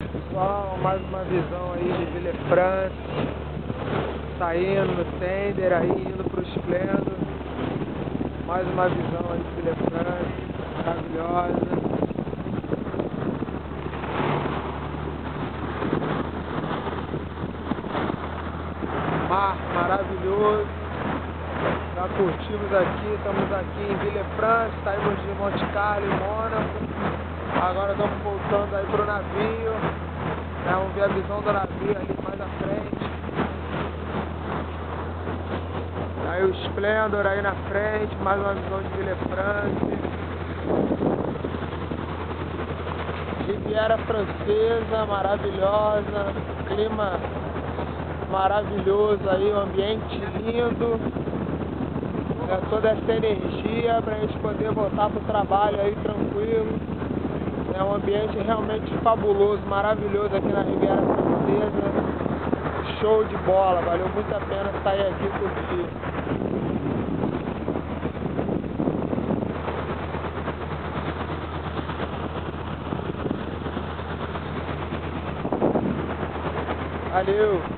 Pessoal, mais uma visão aí de Villefranche, saindo no Tender aí, indo pro Esplendor. Mais uma visão aí de Villefranche, maravilhosa. Mar maravilhoso. Já curtimos aqui, estamos aqui em Villefranche, saímos de Monte Carlo e Mônaco. Agora estamos voltando aí pro navio. Vamos ver a visão do navio ali mais à frente. Aí o Splendor aí na frente, mais uma visão de Villefranche. Riviera Francesa, maravilhosa, clima maravilhoso aí, um ambiente lindo. Toda essa energia para a gente poder voltar pro trabalho aí tranquilo. É um ambiente realmente fabuloso, maravilhoso aqui na Riviera Francesa. Show de bola, valeu muito a pena sair aqui e curtir. Valeu!